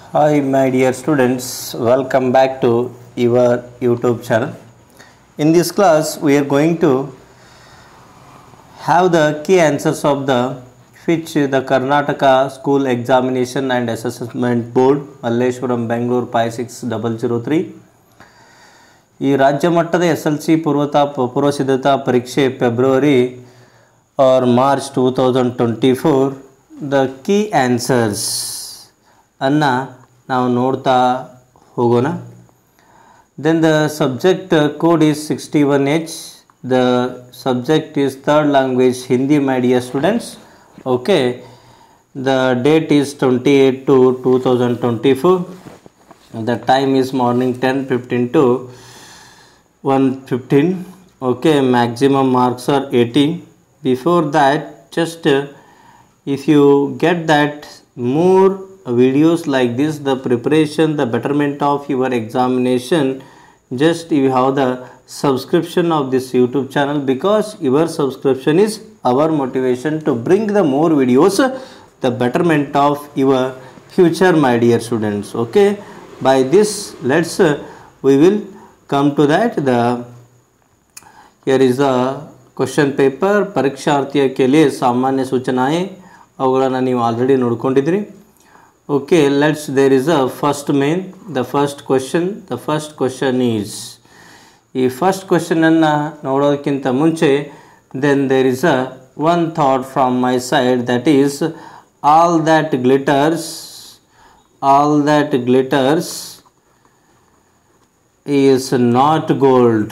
Hi my dear students, welcome back to your YouTube channel. In this class we are going to have the key answers of the Karnataka School Examination and Assessment Board Malleshwaram Bangalore 56003 ಈ ರಾಜ್ಯ ಮಟ್ಟದ SLC ಪೂರ್ವ ಸಿದ್ಧತಾ ಪರೀಕ್ಷೆ February or March 2024 the key answers ಅನ್ನ ನಾವು ನೋಡ್ತಾ ಹೋಗೋಣ. Then the subject code is 61H. The subject is third language Hindi, my dear students. Okay, the date is 28/2/2024. The time is morning 10:15 to 1:15. Okay, maximum marks are 80. Before that, just if you get that more videos like this, the preparation, the betterment of your examination, just you have the subscription of this YouTube channel, because your subscription is our motivation to bring the more videos, the betterment of your future, my dear students. Okay, by this let's we will come to that. Here is the question paper. ಪರೀಕ್ಷಾರ್ಥಿಯ के लिए ಸಾಮಾನ್ಯ ಸೂಚನಾएं ಅವುಗಳನ್ನು ನೀವು already ನೋಡ್ಕೊಂಡಿದ್ರಿ. Okay, there is a first the first question is ಈ first question ಅನ್ನು ನೋಡೋದಕ್ಕಿಂತ ಮುಂಚೆ then there is a one thought from my side, that is all that glitters is not gold.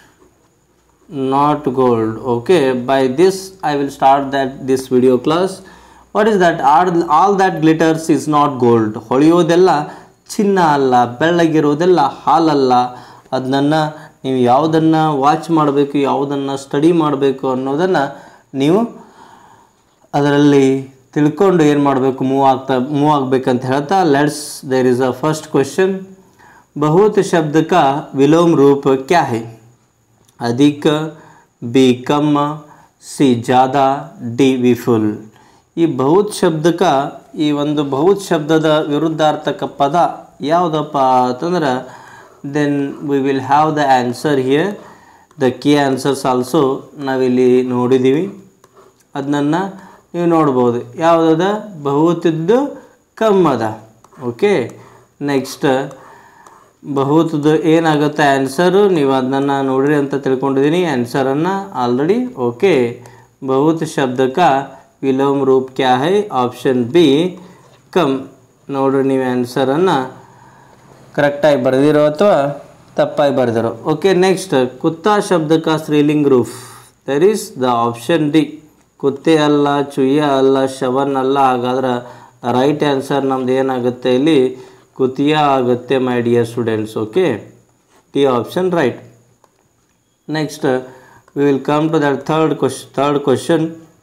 Okay, by this I will start this video class. What is that? All that glitters is not gold. ಹೊಳೆಯೋದೆಲ್ಲ ಚಿನ್ನ ಅಲ್ಲ, ಬೆಳ್ಳಗಿರೋದೆಲ್ಲ ಹಾಲಲ್ಲ. ಅದನ್ನು ನೀವು ಯಾವುದನ್ನು watch ಮಾಡಬೇಕು, ಯಾವುದನ್ನು study ಮಾಡಬೇಕು ಅನ್ನೋದನ್ನು ನೀವು ಅದರಲ್ಲಿ ತಿಳ್ಕೊಂಡು ಏನು ಮಾಡಬೇಕು, ಮೂವ್ ಆಗಬೇಕಂತ ಹೇಳ್ತಾ there is a first question. बहुत शब्द का विलोम रूप क्या है? अधिक, बी कम, सी ज़्यादा, डी विपुल. ಈ ಬಹುತ್ ಶಬ್ದಕ ಈ ಒಂದು ಬಹುತ್ ಶಬ್ದದ ವಿರುದ್ಧಾರ್ಥಕ ಪದ ಯಾವುದಪ್ಪ ಅಂತಂದ್ರೆ then we will have the answer here. The key answers also ನಾವಿಲ್ಲಿ ನೋಡಿದ್ದೀವಿ, ಅದನ್ನು ನೀವು ನೋಡ್ಬೋದು. ಯಾವುದದ? ಬಹುತದ್ದು ಕಮ್ಮದ. ಓಕೆ, ನೆಕ್ಸ್ಟ್ ಬಹುತದ್ದು ಏನಾಗುತ್ತೆ ಆನ್ಸರು, ನೀವು ಅದನ್ನು ನೋಡ್ರಿ ಅಂತ ತಿಳ್ಕೊಂಡಿದ್ದೀನಿ ಆನ್ಸರನ್ನು ಆಲ್ರೆಡಿ. ಓಕೆ, ಬಹುತ್ ಶಬ್ದಕ ವಿಲೋಮ್ ರೂಪ್ ಕ್ಯಾ ಹೈ? Option B come. ನೋಡ್ರಿ ನೀವು ಆನ್ಸರನ್ನು ಕರೆಕ್ಟಾಗಿ ಬರೆದಿರೋ ಅಥವಾ ತಪ್ಪಾಗಿ ಬರೆದಿರೋ. ಓಕೆ, ನೆಕ್ಸ್ಟ್ ಕುತ್ತಾ ಶಬ್ದಕ ಸ್ತ್ರೀಲಿಂಗ್ ರೂಪ್, there is the option D. ಕುತ್ತೆ ಅಲ್ಲ, ಚುಯ್ಯ ಅಲ್ಲ, ಶವನ್ ಅಲ್ಲ. ಹಾಗಾದ್ರೆ ರೈಟ್ ಆನ್ಸರ್ ನಮ್ದು ಏನಾಗುತ್ತೆ ಇಲ್ಲಿ? ಕುತಿಯ ಆಗುತ್ತೆ, my dear students. Okay, D option right. Next we will come to that third question.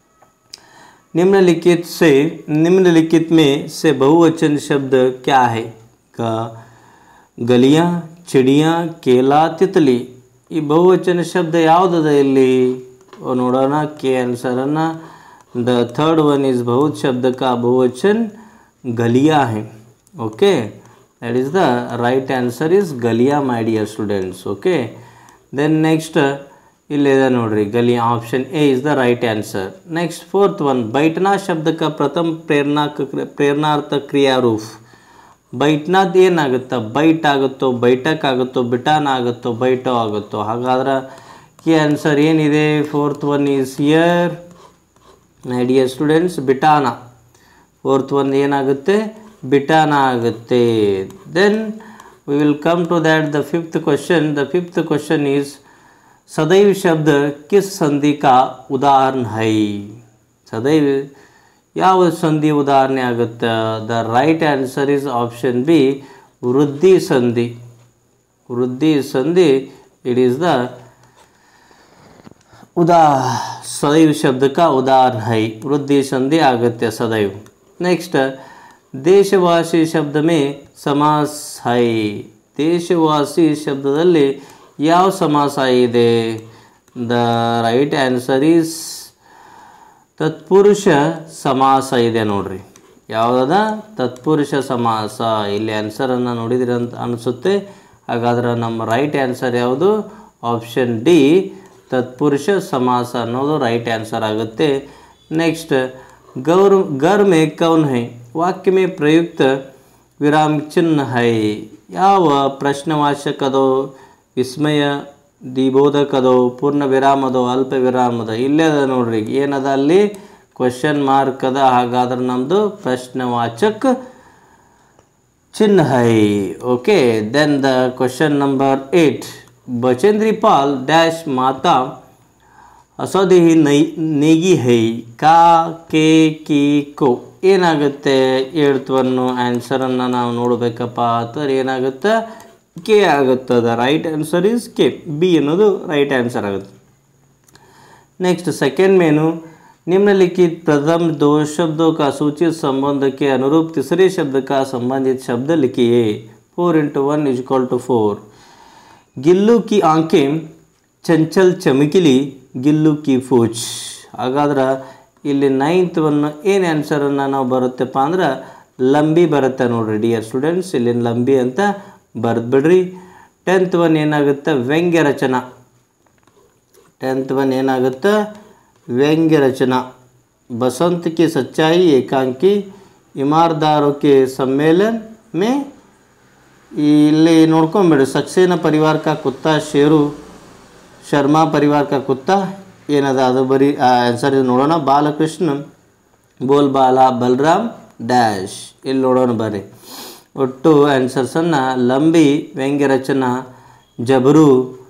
निम्नलिखित में से बहुवचन शब्द क्या है? गलियाँ, चिड़िया, केला, तितली. ಈ ಬಹುವಚನ ಶಬ್ದ ಯಾವುದದ ಇಲ್ಲಿ ನೋಡೋಣ. ಕೆ ಆನ್ಸರನ್ನು ದ ಥರ್ಡ್ ಒನ್ ಈಸ್ ಬಹುತ್ ಶಬ್ದ का बहुवचन गलियाँ है. Okay, that is the right answer is गलियाँ, my dear students. Okay, then next इल्लेदा नोड्री गलियाँ, option A is the right answer. Next fourth one, बैठना शब्द का प्रथम प्रेरणार्थक क्रिया रूप. बैठनाद ಏನಾಗುತ್ತಾ? ಬೈಟ್ ಆಗುತ್ತೋ, ಬೈಟಕ್ ಆಗುತ್ತೋ, ಬಿಟಾನ್ ಆಗುತ್ತೋ, ಬೈಟೋ ಆಗುತ್ತೋ. ಹಾಗಾದ್ರೆ ಕಿ ಆನ್ಸರ್ ಏನಿದೆ? Fourth one is here, my dear students, ಬಿಟಾನ. ಫೋರ್ತ್ ಒನ್ ಏನಾಗುತ್ತೆ? ಬಿಟಾನ ಆಗುತ್ತೆ. Then we will come to that the fifth question. The fifth question is सदैव शब्द किस संधि का उदाहरण है? सदैव ಯಾವ ಸಂಧಿ ಉದಾಹರಣೆ ಆಗುತ್ತೆ? The right answer is option B, ವೃದ್ಧಿ ಸಂಧಿ. ವೃದ್ಧಿ ಸಂಧಿ ಇಟ್ ಈಸ್ ದ सदैव शब्द का उदाहरण है. वृद्धि संधि आगत्य सदैव. नेक्स्ट देशवासी शब्द में समास है. देशवासी ಶಬ್ದದಲ್ಲಿ ಯಾವ ಸಮಾಸ ಇದೆ? ದ ರೈಟ್ ಆನ್ಸರ್ ಈಸ್ ತತ್ಪುರುಷ ಸಮಾಸ ಇದೆ ನೋಡ್ರಿ. ಯಾವುದಾದ ತತ್ಪುರುಷ ಸಮಾಸ. ಇಲ್ಲಿ ಆನ್ಸರನ್ನು ನೋಡಿದಿರಿ ಅಂತ ಅನಿಸುತ್ತೆ. ಹಾಗಾದ್ರೆ ನಮ್ಮ ರೈಟ್ ಆನ್ಸರ್ ಯಾವುದು? ಆಪ್ಷನ್ ಡಿ, ತತ್ಪುರುಷ ಸಮಾಸ ಅನ್ನೋದು ರೈಟ್ ಆನ್ಸರ್ ಆಗುತ್ತೆ. नेक्स्ट घर में कौन है वाक्य में प्रयुक्त विराम चिन्ह है. ಯಾವ ಪ್ರಶ್ನವಾಚಕದೋ, ವಿಸ್ಮಯ ದಿಬೋಧಕದೋ, ಪೂರ್ಣ ವಿರಾಮದೋ, ಅಲ್ಪ ವಿರಾಮದ? ಇಲ್ಲೇ ಅದ ನೋಡ್ರಿ, ಏನದ ಅಲ್ಲಿ? ಕ್ವಶನ್ ಮಾರ್ಕ್ ಅದ. ಹಾಗಾದ್ರೆ ನಮ್ಮದು ಪ್ರಶ್ನವಾಚಕ ಚಿಹ್ನ है. Okay, then the question number 8. Bachendri Pal dash माता असोदेही नेगी है का के की को. ಏನಾಗುತ್ತೆ? ಹೇಳ್ತವನ್ನು ಆನ್ಸರನ್ನು ನಾವು ನೋಡಬೇಕಪ್ಪ ಅಂದರೆ ಏನಾಗುತ್ತೆ? ಕೆ ಆಗುತ್ತದೆ. ರೈಟ್ ಆನ್ಸರ್ ಇಸ್ ಕೆ. ಬಿ ಅನ್ನೋದು ರೈಟ್ ಆನ್ಸರ್ ಆಗುತ್ತೆ. नेक्स्ट सेकेंड मेनू, निम्नलिखित प्रथम दो शब्दों का सूचित संबंध के अनुरूप तीसरे शब्द का संबंधित शब्द लिखिए. 4 × 1 = 4. गिल्लू की आंखें चंचल चमकीली, गिल्लू की पूछ. ಹಾಗಾದ್ರೆ ಇಲ್ಲಿ 9th ಒಂದು ಏನು ಆನ್ಸರನ್ನು ನಾವು ಬರುತ್ತಪ್ಪ ಅಂದ್ರೆ ಲಂಬಿ ಬರುತ್ತೆ ನೋಡ್ರಿ ಡಿಯರ್ ಸ್ಟೂಡೆಂಟ್ಸ್. ಇಲ್ಲಿ ಲಂಬಿ ಅಂತ ಬರೆದ್ಬಿಡ್ರಿ. 10th ಒಂದು ಏನಾಗುತ್ತೆ? ವ್ಯಂಗ್ಯ ರಚನಾ. 10th ಒಂದು ಏನಾಗುತ್ತೆ? ವ್ಯಂಗ್ಯ ರಚನಾ. बसंत की सच्चाई, एकांकी, ईमानदारों के सम्मेलन में. ಇಲ್ಲಿ ನೋಡ್ಕೊಂಬಿಡ್ರಿ, सक्सेना परिवार का कुत्ता शेरू, शर्मा परिवार का कुत्ता ಏನದ ಅದು ಬರೀ ಆನ್ಸರ್ ಇದು ನೋಡೋಣ. ಬಾಲಕೃಷ್ಣ ಬೋಲ್ ಬಾಲ ಬಲರಾಮ್ ಡ್ಯಾಶ್. ಇಲ್ಲಿ ನೋಡೋಣ ಬರ್ರಿ. ಒಟ್ಟು ಆನ್ಸರ್ಸನ್ನು ಲಂಬಿ, ವ್ಯಂಗ್ಯ ರಚನಾ, ಜಬರು,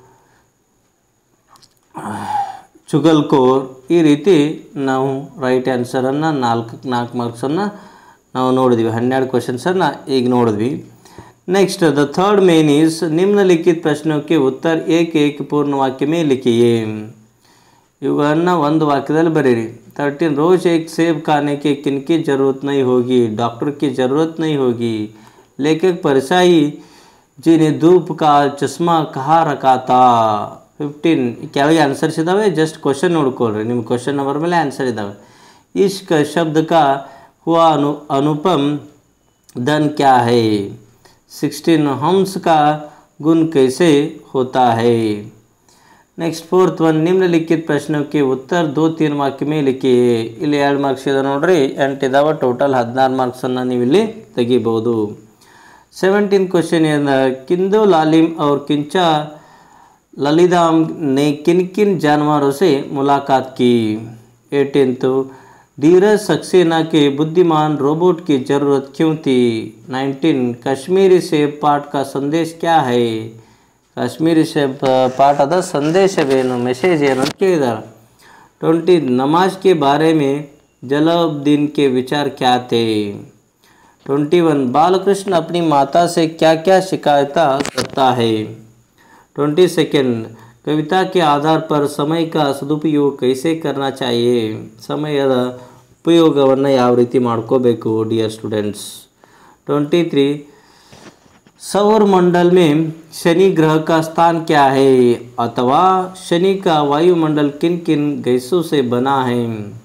ಚುಗಲ್ಕೋರ್ ಈ ರೀತಿ ನಾವು ರೈಟ್ ಆನ್ಸರನ್ನು 4 ಮಾರ್ಕ್ಸನ್ನು ನಾವು ನೋಡಿದ್ವಿ. 12 ಕ್ವಶನ್ಸನ್ನು ಈಗ ನೋಡಿದ್ವಿ. Next the third main is निम्नलिखित प्रश्नों के उत्तर एक एक पूर्ण वाक्य में लिखिए. ಇವುಗಳನ್ನು ಒಂದು ವಾಕ್ಯದಲ್ಲಿ ಬರೀರಿ. 13 रोज एक सेब खाने की किनकी ज़रूरत नहीं होगी, डॉक्टर की ज़रूरत नहीं होगी. लेखक परसाई जी ने धूप का चश्मा कहाँ रखा था. 15 ಕೆಳಗೆ ಆನ್ಸರ್ಸ್ ಇದ್ದಾವೆ, ಜಸ್ಟ್ ಕ್ವಶನ್ ನೋಡ್ಕೊಳ್ರಿ. ನಿಮ್ಮ ಕ್ವಶನ್ ನಂಬರ್ ಮೇಲೆ ಆನ್ಸರ್ ಇದ್ದಾವೆ. इश्क शब्द का हुआ अनुपम धन क्या है. 16 हंस का गुण कैसे होता है. नेक्स्ट 4th वन निम्नलिखित प्रश्नों के उत्तर 2-3 वाक्य में लिखिए. ಇಲ್ಲಿ 2 ಮಾರ್ಕ್ಸ್ ಇದೆ ನೋಡ್ರಿ, 8 ಇದಾವೆ. ಟೋಟಲ್ 16 ಮಾರ್ಕ್ಸನ್ನು ನೀವು ಇಲ್ಲಿ ತೆಗಿಬಹುದು. 17 क्वेश्चन किंदो लालिम और किंचा ललिताम ने किन किन जानवरों से मुलाकात की. 18 धीरज सक्सेना के बुद्धिमान रोबोट की ज़रूरत क्यों थी. 19 कश्मीरी सेब पाठ का संदेश क्या है. ಕಾಶ್ಮೀರಿ ಸೇಬ್ ಪಾಠದ ಸಂದೇಶವೇನು, ಮೆಸೇಜ್ ಏನು ಅಂತ ಕೇಳಿದ್ದಾರೆ. 20 नमाज के बारे में जलालुद्दीन के विचार क्या थे. 21 बालकृष्ण अपनी माता से क्या क्या शिकायत करता है. 22 कविता के आधार पर समय का सदुपयोग कैसे करना चाहिए. ಸಮಯದ ಉಪಯೋಗವನ್ನು ಯಾವ ರೀತಿ ಮಾಡ್ಕೋಬೇಕು ಡಿಯರ್ ಸ್ಟೂಡೆಂಟ್ಸ್. 23 सौरमंडल में शनि ग्रह का स्थान क्या है, अथवा शनि का वायुमंडल किन किन गैसों से बना है.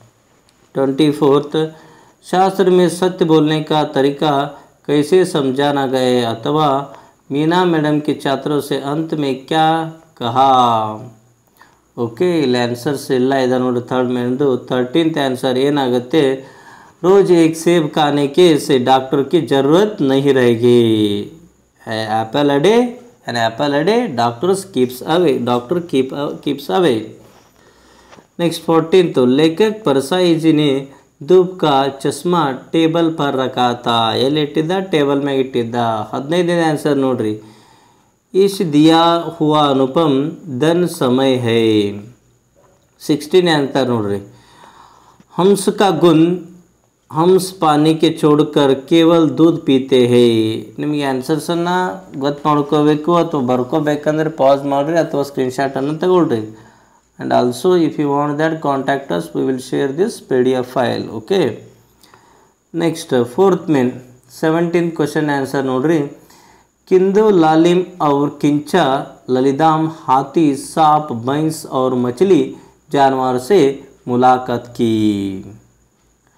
24 शास्त्र में सत्य बोलने का तरीका कैसे समझाना गया, अथवा मीना मैडम के छात्रों से अंत में क्या कहा. ओके, ಇಲ್ಲಿ ಆನ್ಸರ್ಸ್ ಎಲ್ಲ ಇದೆ ನೋಡಿ. 3rd ಮೇನ್ದು 13th ಆನ್ಸರ್ ಏನಾಗುತ್ತೆ? रोज एक सेब खाने के से डॉक्टर की ज़रूरत नहीं रहेगी. apple a day, an apple a day, doctors keeps away, doctor keeps away. Next 14 तो लेखक परसाई जी ने धूप का चश्मा टेबल पर रखा था. ಎಲ್ಲಿ ಇಟ್ಟಿದ್ದ? ಟೇಬಲ್ ಮ್ಯಾಗ ಇಟ್ಟಿದ್ದ. 15ನೇ ಆನ್ಸರ್ ನೋಡ್ರಿ. इस दिया हुआ अनुपम धन समय है. 16ನೇ आंसर ನೋಡ್ರಿ. हंस का गुण हंस पानी के छोड़कर केवल दूध पीते हैं. ನಿಮಗೆ ಆನ್ಸರ್ಸನ್ನು ಗೊತ್ತು ಮಾಡ್ಕೋಬೇಕು ಅಥವಾ ಬರ್ಕೋಬೇಕಂದ್ರೆ ಪಾಸ್ ಮಾಡಿರಿ ಅಥವಾ ಸ್ಕ್ರೀನ್ಶಾಟನ್ನು ತಗೊಳ್ರಿ. and also if you want that contact us, we will share this PDF file. okay, next 4th main 17th question answer ನೋಡ್ರಿ. किंदो लालिम और किंचा ललिताम हाथी, सांप, भैंस और मछली जानवर से मुलाकात की.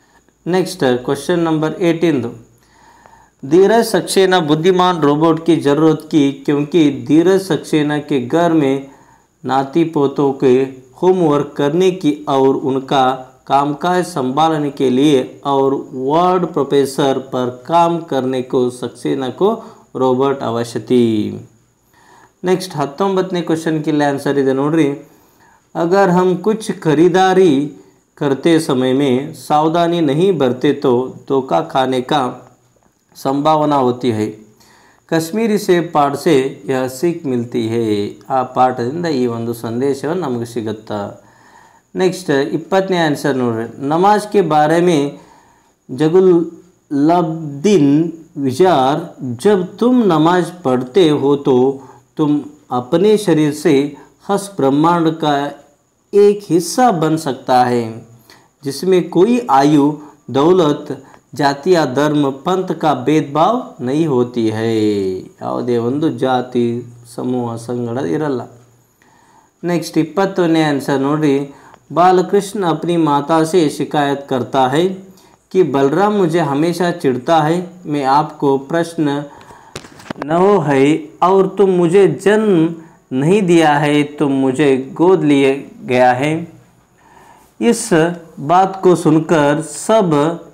Next question number 18। Dheeraj Saxena बुद्धिमान रोबोट की ज़रूरत की क्योंकि धीरज सक्सेना के घर में नाती पोतों के होमवर्क करने की और उनका कामकाज संभालने के लिए और वर्ड प्रोफेसर पर काम करने को सक्सेना को रोबोट ಅವಶ್ಯ थी। नेक्स्ट 19ನೇ क्वेश्चन के लिए आंसर ಇದೆ ನೋಡ್ರಿ। अगर हम कुछ खरीदारी करते समय में सावधानी नहीं बरते तो धोखा खाने का संभावना होती है। कश्मीरी से पाठ से यह सीख मिलती है। आ ಪಾಠದಿಂದ ಈ ಒಂದು ಸಂದೇಶವನ್ನು ನಮಗೆ ಸಿಗುತ್ತಾ। नेक्स्ट 20ನೇ आंसर ನೋಡ್ರಿ। नमाज के बारे में जगुलब्दीन विचार, जब तुम नमाज पढ़ते हो तो तुम अपने शरीर से हस ब्रह्मांड का एक हिस्सा बन सकता है जिसमें कोई आयु, दौलत, जाति या धर्म, पंथ का भेदभाव नहीं होती है। ಯಾವುದೇ ಒಂದು ಜಾತಿ ಸಮೂಹ ಸಂಗಡ ಇರಲ್ಲ। नेक्स्ट 21ನೇ आंसर ನೋಡ್ರಿ। बालकृष्ण अपनी माता से शिकायत करता है कि बलराम मुझे हमेशा चिढ़ता है, मैं आपको प्रश्न न हो है और तुम मुझे जन्म नहीं दिया है, तुम मुझे गोद लिए गया है। इस बात को सुनकर सब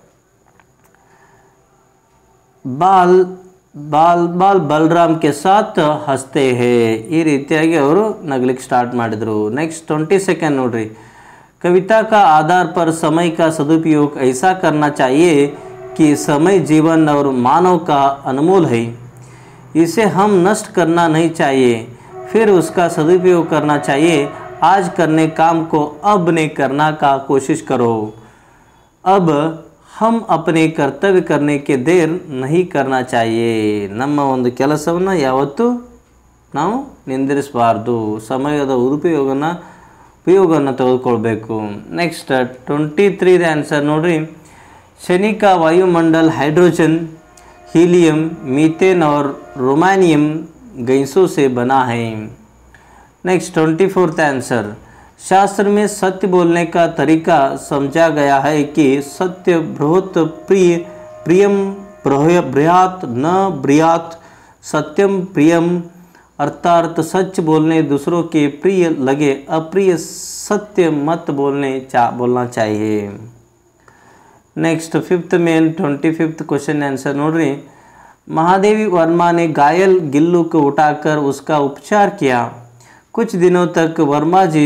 बाल बाल बाल बलराम के साथ हंसते हैं। ಈ ರೀತಿಯಾಗಿ ಅವರು ನಗಲಿಕ್ಕೆ ಸ್ಟಾರ್ಟ್ ಮಾಡಿದರು। नेक्स्ट 22nd ನೋಡ್ರಿ। कविता का आधार पर समय का सदुपयोग ऐसा करना चाहिए कि समय जीवन और मानव का अनमोल है, इसे हम नष्ट करना नहीं चाहिए, फिर उसका सदुपयोग करना चाहिए। आज करने काम को अब नहीं करना का कोशिश करो। अब हम अपने कर्तव्य करने के देर नहीं करना चाहिए। ನಮ್ಮ ಒಂದು ಕೆಲಸವನ್ನು ಯಾವತ್ತೂ ನಾವು ನಿಂದಿರಿಸಬಾರ್ದು, ಸಮಯದ ಉಪಯೋಗವನ್ನು ತೆಗೆದುಕೊಳ್ಬೇಕು। नेक्स्ट 23 आंसर ನೋಡ್ರಿ। शनि का वायुमंडल हाइड्रोजन, हीलियम, मीथेन और रोमानियम गैसों से बना है। Next 24th answer. शास्त्र में सत्य बोलने का तरीका समझा गया है कि सत्य बहुत प्रियम बृहत न ब्रियात सत्यम प्रियम, अर्थात सच बोलने दूसरों के प्रिय लगे, अप्रिय सत्य मत बोलना चाहिए। नेक्स्ट 5th में 25th क्वेश्चन आंसर नोड्री। महादेवी वर्मा ने घायल गिल्लू को उठाकर उसका उपचार किया। कुछ दिनों तक वर्मा जी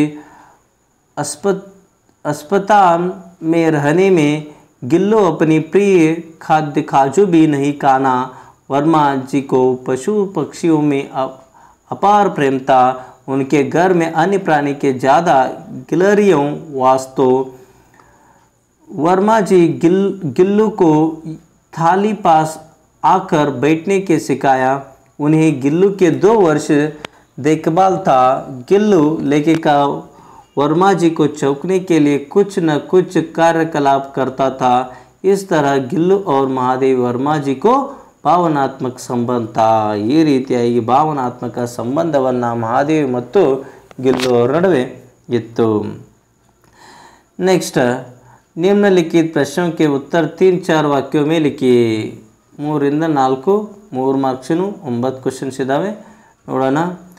अस्पताल में रहने में गिल्लू अपनी प्रिय खाद्य काजू भी नहीं खाना। वर्मा जी को पशु पक्षियों में अपार प्रेम था। उनके घर में अन्य प्राणी के ज़्यादा गिलहरियों वास्तव वर्मा जी गिल्लू को थाली पास आकर बैठने के सिखाया। उन्हें गिल्लू के 2 वर्ष देखभाल था। गिल्लू लेके का वर्मा जी को चौंकने के लिए कुछ न कुछ कार्यकलाप करता था। इस तरह गिल्लू और महादेवी वर्मा जी को ಭಾವನಾತ್ಮಕ ಸಂಬಂಧ, ಈ ರೀತಿಯಾಗಿ ಭಾವನಾತ್ಮಕ ಸಂಬಂಧವನ್ನು ಮಹಾದೇವಿ ಮತ್ತು ಗಿಲ್ಲು ಅವರ ನಡುವೆ ಇತ್ತು। नेक्स्ट निम्नलिखित प्रश्नों के उत्तर 3-4 वाक्यों में लिखिए। 3 ರಿಂದ 4 3 ಮಾರ್ಕ್ಸಿನು 9 ಕ್ವೆಶ್ಚನ್ಸ್ ಇದ್ದಾವೆ, ನೋಡೋಣ।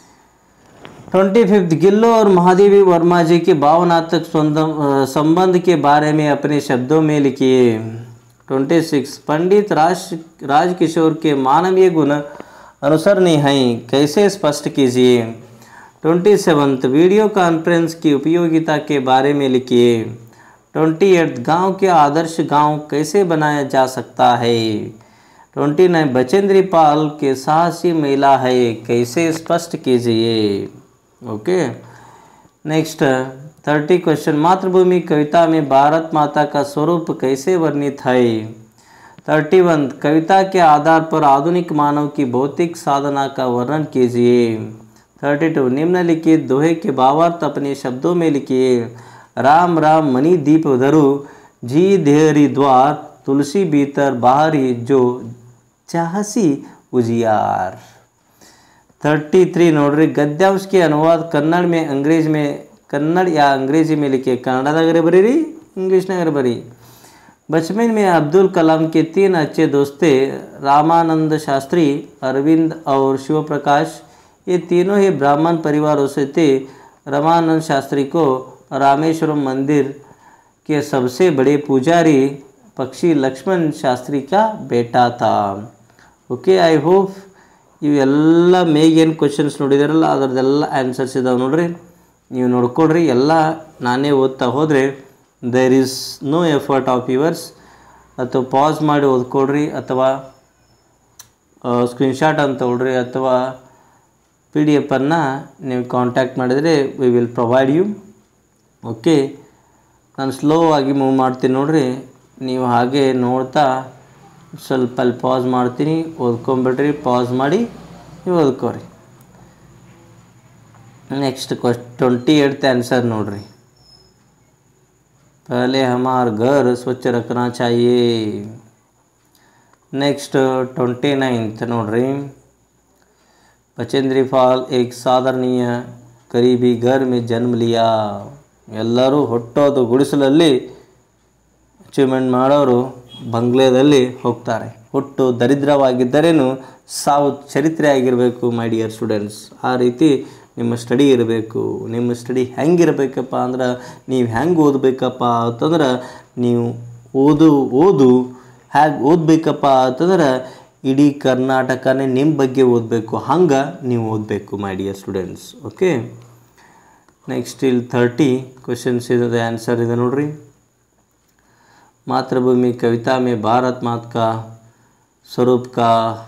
25th गिल्लू और महादेवी वर्मा जी के भावनात्मक संबंध के बारे में अपने शब्दों में लिखिए। 26 पंडित राजकिशोर के मानवीय गुण अनुसरणीय हैं, कैसे स्पष्ट कीजिए। 27 वीडियो कॉन्फ्रेंस की उपयोगिता के बारे में लिखिए। 28 गांव के आदर्श गांव कैसे बनाया जा सकता है। 29 बचेंद्री पाल के साहसी महिला है, कैसे स्पष्ट कीजिए। ओके। नेक्स्ट 30 क्वेश्चन मातृभूमि कविता में भारत माता का स्वरूप कैसे वर्णित है। 31 कविता के आधार पर आधुनिक मानव की भौतिक साधना का वर्णन कीजिए। 32 निम्नलिखित दोहे के भावार्थ अपने शब्दों में लिखिए। राम राम मणि दीप धरु, जी देहरी द्वार, तुलसी भीतर बाहरी जो चाहसी उजियार। 33 नोड्री गद्यांश के अनुवाद कन्नड़ में कन्नड़ या अंग्रेजी में लिखिए। कन्नड़दागरे बरीरी, इंग्लिष्नागरे बरी। बचपन में अब्दुल कलाम के 3 अच्छे दोस्त थे, रामानंद शास्त्री, अरविंद और शिव प्रकाश। ये तीनों ही ब्राह्मण परिवारों से थे। रामानंद शास्त्री को रामेश्वरम मंदिर के सबसे बड़े पुजारी पक्षी लक्ष्मण शास्त्री का बेटा था। ओके, ಐ ಹೋಪ್ ಇವೆಲ್ಲ ಮೇಗೇನು ಕ್ವಶನ್ಸ್ ನೋಡಿದಾರಲ್ಲ ಅದರದ್ದೆಲ್ಲ ಆನ್ಸರ್ಸ್ ಇದಾವೆ ನೋಡ್ರಿ, ನೀವು ನೋಡ್ಕೊಡ್ರಿ. ಎಲ್ಲ ನಾನೇ ಓದ್ತಾ ಹೋದರೆ there is no effort of yours. ಅಥವಾ ಪಾಸ್ ಮಾಡಿ ಓದ್ಕೊಡ್ರಿ, ಅಥವಾ ಸ್ಕ್ರೀನ್ಶಾಟ್ ಅಂತ ತೊಗೊಳ್ರಿ, ಅಥವಾ PDF ನೀವು ಕಾಂಟ್ಯಾಕ್ಟ್ ಮಾಡಿದರೆ we will provide you. Okay, ನಾನು ಸ್ಲೋ ಆಗಿ ಮೂವ್ ಮಾಡ್ತೀನಿ ನೋಡ್ರಿ, ನೀವು ಹಾಗೆ ನೋಡ್ತಾ ಸ್ವಲ್ಪ ಅಲ್ಲಿ ಪಾಸ್ ಮಾಡ್ತೀನಿ, ಓದ್ಕೊಂಬಿಡ್ರಿ. ಪಾಸ್ ಮಾಡಿ ನೀವು ಓದ್ಕೋರಿ. नेक्स्ट 28th आंसर नोड्री, पहले हमार घर स्वच्छ रखना चाहिए. नेक्स्ट 29th नोड्री, बचेंद्री पाल एक साधारणीय गरीबी घर में जन्म लिया. ಎಲ್ಲರೂ ಹುಟ್ಟೋದು ಗುಡಿಸಲಲ್ಲಿ, ಅಚೀವ್ಮೆಂಟ್ ಮಾಡೋರು ಬಂಗ್ಲೆದಲ್ಲಿ ಹೋಗ್ತಾರೆ. ಹುಟ್ಟು ದರಿದ್ರವಾಗಿದ್ದರೇನು ಸಾವು ಚರಿತ್ರೆ ಆಗಿರಬೇಕು ಮೈ ಡಿಯರ್ ಸ್ಟೂಡೆಂಟ್ಸ್. ಆ ರೀತಿ ನಿಮ್ಮ ಸ್ಟಡಿ ಇರಬೇಕು. ನಿಮ್ಮ ಸ್ಟಡಿ ಹೆಂಗಿರಬೇಕಪ್ಪ ಅಂದ್ರೆ, ನೀವು ಹೆಂಗೆ ಓದಬೇಕಪ್ಪ ಅಂತಂದ್ರೆ, ನೀವು ಓದು ಹೇಗೆ ಓದಬೇಕಪ್ಪ ಅಂತಂದ್ರೆ ಇಡೀ ಕರ್ನಾಟಕನೇ ನಿಮ್ಮ ಬಗ್ಗೆ ಓದಬೇಕು, ಹಂಗೆ ನೀವು ಓದಬೇಕು my dear students. Okay, next ಇಲ್ಲಿ 30 ಕ್ವೆಶನ್ಸ್ ಇದೆ, ಆನ್ಸರ್ ಇದೆ ನೋಡ್ರಿ. मातृभूमि कविता में भारत माता का स्वरूप का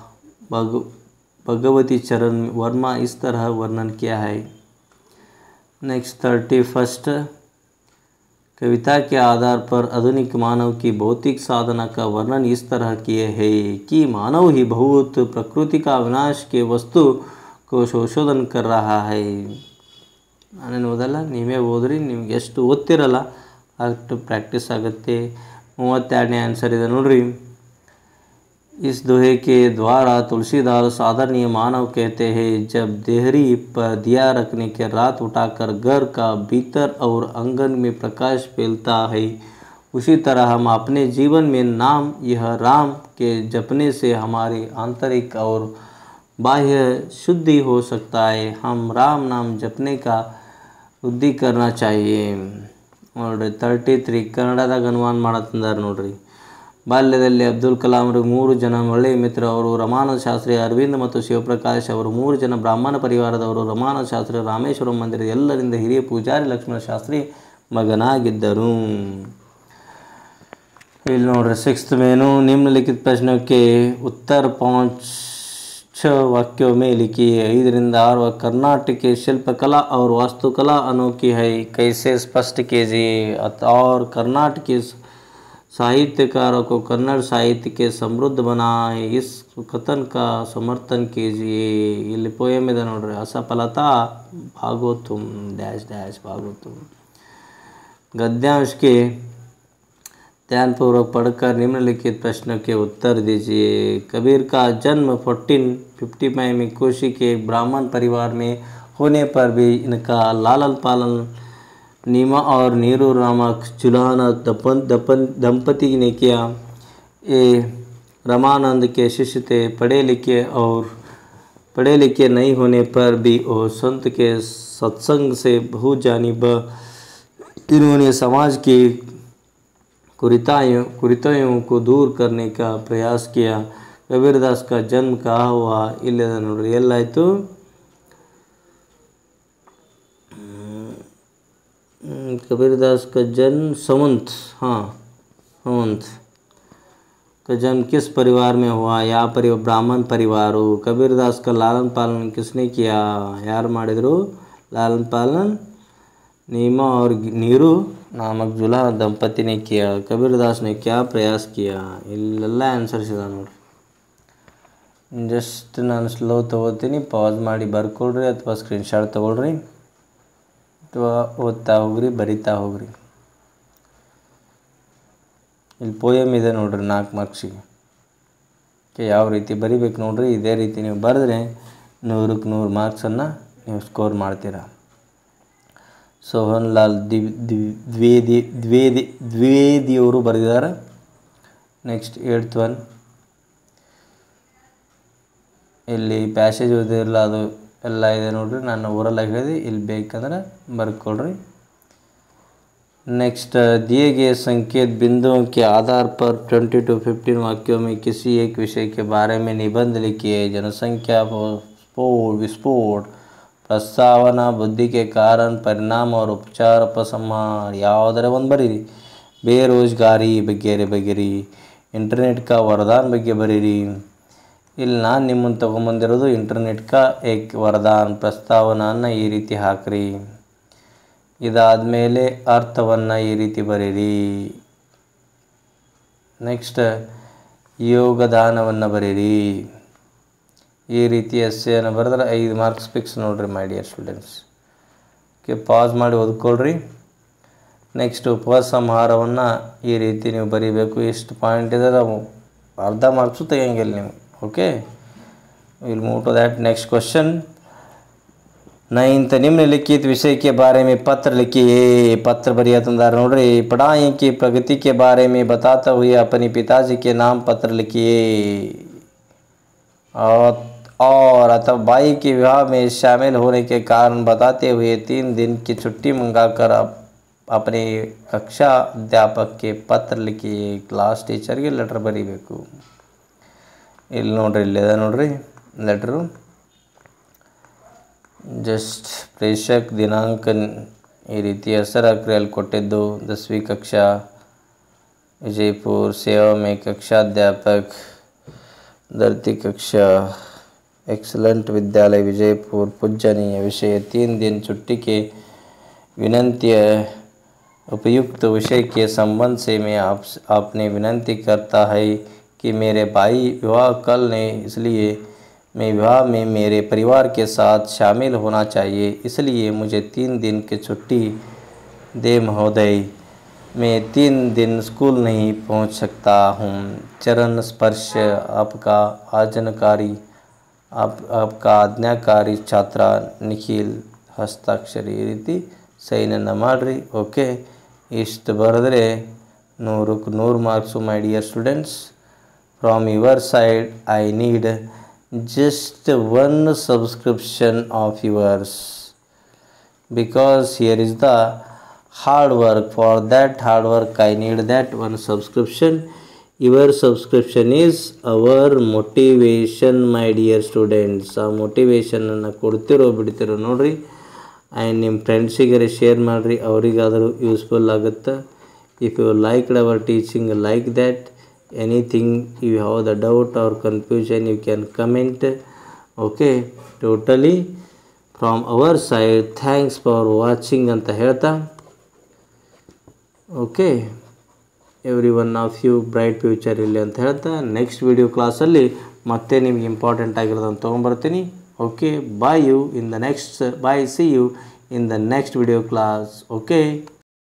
भगवती चरण वर्मा इस तरह वर्णन किया है. नेक्स्ट 31st, कविता के आधार पर आधुनिक मानव की भौतिक साधना का वर्णन इस तरह किए है कि मानव ही बहुत प्रकृति का विनाश के वस्तु को संशोधन कर रहा है. ನಾನೇನು ಓದಲ್ಲ, ನೀವೇ ಓದ್ರಿ. ನಿಮ್ಗೆ ಎಷ್ಟು ಓದ್ತಿರಲ್ಲ ಅಷ್ಟು ಪ್ರಾಕ್ಟೀಸ್ ಆಗುತ್ತೆ. 32ನೇ ಆನ್ಸರ್ ಇದೆ ನೋಡ್ರಿ. इस दोहे के द्वारा तुलसीदास साधारणीय मानव कहते हैं, जब देहरी पर दिया रखने के रात उठाकर घर का भीतर और आंगन में प्रकाश फैलता है, उसी तरह हम अपने जीवन में नाम यह राम के जपने से हमारी आंतरिक और बाह्य शुद्धि हो सकता है. हम राम नाम जपने का वृद्धि करना चाहिए. ನೋಡ್ರಿ 33 ಕನ್ನಡದಾಗ ಅನುವಾದ ಮಾಡತ್ತಂದಾರ ನೋಡ್ರಿ. ಬಾಲ್ಯದಲ್ಲಿ ಅಬ್ದುಲ್ ಕಲಾಂ ಅವರು 3 ಜನ ಒಳ್ಳೆಯ ಮಿತ್ರ. ಅವರು ರಾಮಾನಂದ ಶಾಸ್ತ್ರಿ, ಅರವಿಂದ್ ಮತ್ತು ಶಿವಪ್ರಕಾಶ್ ಅವರು 3 ಜನ ಬ್ರಾಹ್ಮಣ ಪರಿವಾರದವರು. ರಾಮಾನಂದ ಶಾಸ್ತ್ರಿ ರಾಮೇಶ್ವರಂ ಮಂದಿರದ ಎಲ್ಲರಿಂದ ಹಿರಿಯ ಪೂಜಾರಿ ಲಕ್ಷ್ಮಣ ಶಾಸ್ತ್ರಿ ಮಗನಾಗಿದ್ದರು. ಇಲ್ಲಿ ನೋಡ್ರಿ 6th मेनू, निम्नलिखित प्रश्नों के उत्तर 5 वाक्यों में लिखिए. 5 ರಿಂದ 6 कर्नाटक की शिल्पकला और वास्तुकला अनोखी है, कैसे स्पष्ट कीजिए. और कर्नाटक के साहित्यकारों को कन्नड़ साहित्य के समृद्ध बनाए, इस कथन का समर्थन कीजिए. ಇಲ್ಲಿ ಪೋಯಮ್ ಇದೆ ನೋಡ್ರಿ, असफलता भागो तुम डैश डैश भागो तुम. गद्यांश के ध्यानपूर्वक पढ़कर निम्नलिखित प्रश्नों के उत्तर दीजिए. कबीर का जन्म 1455 में कोशी के ब्राह्मण परिवार में होने पर भी इनका लालन पालन नीमा और नीरू नामक जुलान दंपति ने किया. ये रामानंद के शिष्य थे. पढ़े लिखे नहीं होने पर भी वो संत के सत्संग से बहुत जानिब. इन्होंने समाज की कुरीतियों को दूर करने का प्रयास किया. कबीरदास का जन्म कहाँ हुआ? इल्लेदा नोड्री, ಎಲ್ಲಾಯಿತು? कबीरदास का जन्म संवंत का जन्म किस परिवार में हुआ? यहाँ पर ब्राह्मण परिवार हो. कबीरदास का लालन पालन किसने किया? यार ಮಾಡಿದ್ರು लालन पालन? नीमा और नीरू नामक जुला दंपति ने किया. कबीरदास ने क्या प्रयास किया? ಇಲ್ಲೆಲ್ಲ ಆನ್ಸರ್ಸ್ ಇದೆ ನೋಡ್ರಿ. ಜಸ್ಟ್ ನಾನು ಸ್ಲೋ ತೊಗೋತೀನಿ, ಪಾಸ್ ಮಾಡಿ ಬರ್ಕೊಳ್ರಿ ಅಥವಾ ಸ್ಕ್ರೀನ್ಶಾಟ್ ತೊಗೊಳ್ರಿ ಅಥವಾ ಓದ್ತಾ ಹೋಗ್ರಿ, ಬರಿತಾ ಹೋಗ್ರಿ. ಇಲ್ಲಿ ಪೋಯಮ್ ಇದೆ ನೋಡ್ರಿ 4 ಮಾರ್ಕ್ಸಿಗೆ. ಯಾವ ರೀತಿ ಬರಿಬೇಕು ನೋಡ್ರಿ, ಇದೇ ರೀತಿ ನೀವು ಬರೆದ್ರೆ 100ಕ್ಕೆ 100 ಮಾರ್ಕ್ಸನ್ನು ನೀವು ಸ್ಕೋರ್ ಮಾಡ್ತೀರಾ. ಸೋಹನ್ ಲಾಲ್ ದ್ವಿವೇದಿಯವರು ಬರೆದಿದ್ದಾರೆ. ನೆಕ್ಸ್ಟ್ 8th ಒನ್, ಇಲ್ಲಿ ಪ್ಯಾಸೇಜ್ ಓದಿರಲ್ಲ ಅದು ಎಲ್ಲ ಇದೆ ನೋಡ್ರಿ, ನಾನು ಓರಲಾಗಿ ಹೇಳಿದೆ, ಇಲ್ಲಿ ಬೇಕಂದ್ರೆ ಬರ್ಕೊಳ್ರಿ. नेक्स्ट दिए गए संकेत बिंदुओं के आधार पर 20 to 15 वाक्यों में किसी एक विषय के बारे में निबंध लिखिए. जनसंख्या विस्फोट, प्रस्तावना, बुद्धि के कारण, परिणाम और उपचार, उपसंहार ಯಾವುದರ ಒಂದು ಬರೀರಿ. ಬೇರೋಜ್ಗಾರಿ ಬಗೆರಿ, ಇಂಟರ್ನೆಟ್ का वरदान ಬಗ್ಗೆ ಬರೀರಿ. ಇಲ್ಲಿ ನಾನು ನಿಮ್ಮನ್ನು ತೊಗೊಂಬಂದಿರೋದು ಇಂಟರ್ನೆಟ್ का एक वरदान ಪ್ರಸ್ತಾವನೆಯನ್ನು ಈ ರೀತಿ ಹಾಕ್ರಿ. ಇದಾದಮೇಲೆ ಅರ್ಥವನ್ನು ಈ ರೀತಿ ಬರೀರಿ. ನೆಕ್ಸ್ಟ್ ಯೋಗದಾನವನ್ನು ಬರೀರಿ. ಈ ರೀತಿ ಎಸ್ಸೆಯನ್ನು ಬರೆದ್ರೆ 5 ಮಾರ್ಕ್ಸ್ ಫಿಕ್ಸ್ ನೋಡ್ರಿ my dear students. Okay, pass ಮಾಡಿ ಓದ್ಕೊಳ್ರಿ. ನೆಕ್ಸ್ಟ್ ಉಪಸಂಹಾರವನ್ನು ಈ ರೀತಿ ನೀವು ಬರೀಬೇಕು. ಎಷ್ಟು ಪಾಯಿಂಟ್ ಇದೆ ಅರ್ಧ ಮಾರ್ಕ್ಸು ತೆಗೆಯಂಗಿಲ್ಲ ನೀವು. Okay, will move to that. Next question 9th, निम्नलिखित विषय के बारे में पत्र लिखिए. पत्र बरिया तुमदार नोड्री. पढ़ाई की प्रगति के बारे में बताते हुए अपने पिताजी के नाम पत्र लिखिए. और अथवा भाई के विवाह में शामिल होने के कारण बताते हुए 3 दिन की छुट्टी मंगाकर अपने कक्षा अध्यापक के पत्र लिखिए. क्लास टीचर के लेटर बरीಬೇಕು. ಇಲ್ಲಿ ನೋಡ್ರಿ, ಇಲ್ಲಿದೆ ನೋಡ್ರಿ ಲೆಟ್ರು. ಜಸ್ಟ್ ಪ್ರೇಷಕ್ ದಿನಾಂಕ ಈ ರೀತಿ ಹೆಸರು ಹಾಕ್ರಿ. ಅಲ್ಲಿ ಕೊಟ್ಟಿದ್ದು 10वीं कक्षा विजयपुर, सेवा में कक्षाध्यापक, 10वीं कक्षा एक्सलेंट विद्यालय विजयपुर, पूजनीय विषय 3 दिन छुट्टी के विनंती उपयुक्त विषय के संबंध से मैं आपने विनंती करता है कि मेरे भाई विवाह कल ने, इसलिए मैं विवाह में मेरे परिवार के साथ शामिल होना चाहिए, इसलिए मुझे 3 दिन की छुट्टी दे महोदय. मैं 3 दिन स्कूल नहीं पहुंच सकता हूं. चरण स्पर्श आपका आज्ञाकारी छात्र निखिल. ಹಸ್ತಾಕ್ಷರ ಈ ರೀತಿ ಸೈನನ್ನು ಮಾಡಿರಿ. ಓಕೆ, ಇಷ್ಟು ಬರೆದ್ರೆ 100ಕ್ಕೆ 100 marks my dear students. From your side, I need just 1 subscription of yours, because here is the hard work. For that hard work, I need that 1 subscription. Your subscription is our motivation, my dear students. ಆ ಮೋಟಿವೇಶನನ್ನು ಕೊಡ್ತಿರೋ ಬಿಡ್ತಿರೋ ನೋಡ್ರಿ. And ನಿಮ್ಮ ಫ್ರೆಂಡ್ಸಿಗೆ share ಮಾಡಿರಿ, ಅವರಿಗಾದರೂ useful ಆಗುತ್ತೆ. If you liked our teaching, like that. Anything you have the doubt or confusion, you can comment. Okay, totally from our side, thanks for watching ಅಂತ ಹೇಳ್ತಾ, okay, every one of you bright future ಇಲ್ಲಿ ಅಂತ ಹೇಳ್ತಾ, next video ಕ್ಲಾಸಲ್ಲಿ ಮತ್ತೆ ನಿಮ್ಗೆ important ಆಗಿರೋದನ್ನು ತೊಗೊಂಬರ್ತೀನಿ. Okay, bye you in the next, bye, see you in the next video class. Okay.